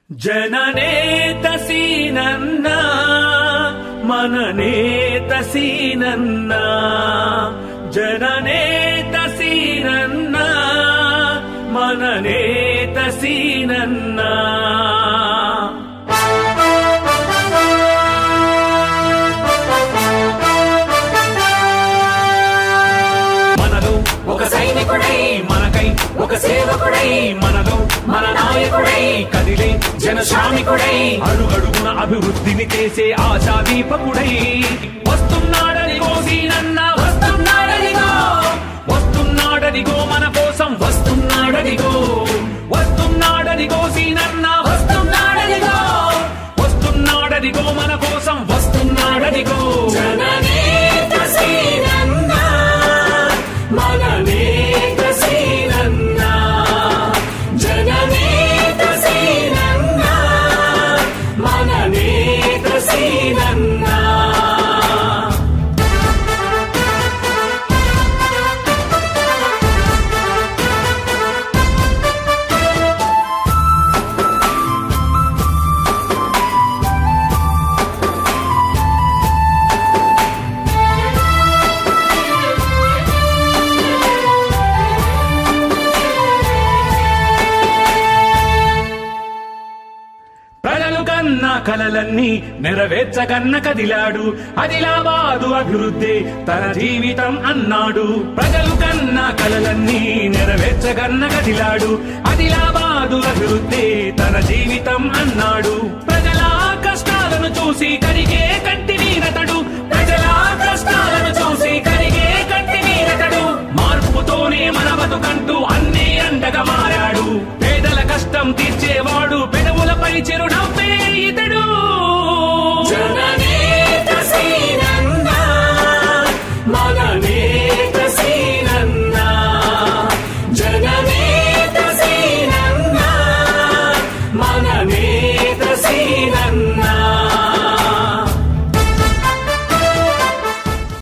जननेत सीनन्ना मननेत सीनन्ना जननेत सीनन्ना मननेत सीनन्ना మనలో ఒక సైనికుడై మనకై ఒక సేవకుడై మనలో మన నాయకుడై కదిలే జనశ్రామికుడై అడుగడుగున అభివృద్ధిని చేసే ఆశాదీపకుడై వస్తున్నాడనిగో సీనన్న వస్తున్నాడనిగో వస్తున్నాడనిగో మన కోసం వస్తున్నాడనిగో వస్తున్నాడనిగో సీనన్న వస్తున్నాడనిగో వస్తున్నాడనిగో మన కోసం వస్తున్నాడనిగో జననేత సీనన్న మననేత సీనన్న జననేత సీనన్న మననేత సీనన్న కలలన్నీ నెరవేర్చగన్న కదిలాడు ఆదిలాబాదు అభివృద్ధి తన జీవితం అన్నాడు ప్రజలు కన్న కలలన్నీ నెరవేర్చగన్న కదిలాడు ఆదిలాబాదు అభివృద్ధి తన జీవితం అన్నాడు ప్రజల కష్టాలను చూసి కరిగే కంటి నీరతడు ప్రజల కష్టాలను చూసి కరిగే కంటి నీరతడు మార్పుతోనే మన బతుకంటూ అన్ని అండగా మారాడు పేదల కష్టం తీర్చేవాడు పెదవులపై చిరునవ్వే ఇతడు జననేత సీనన్న మననేత సీనన్న జననేత సీనన్న మననేత సీనన్న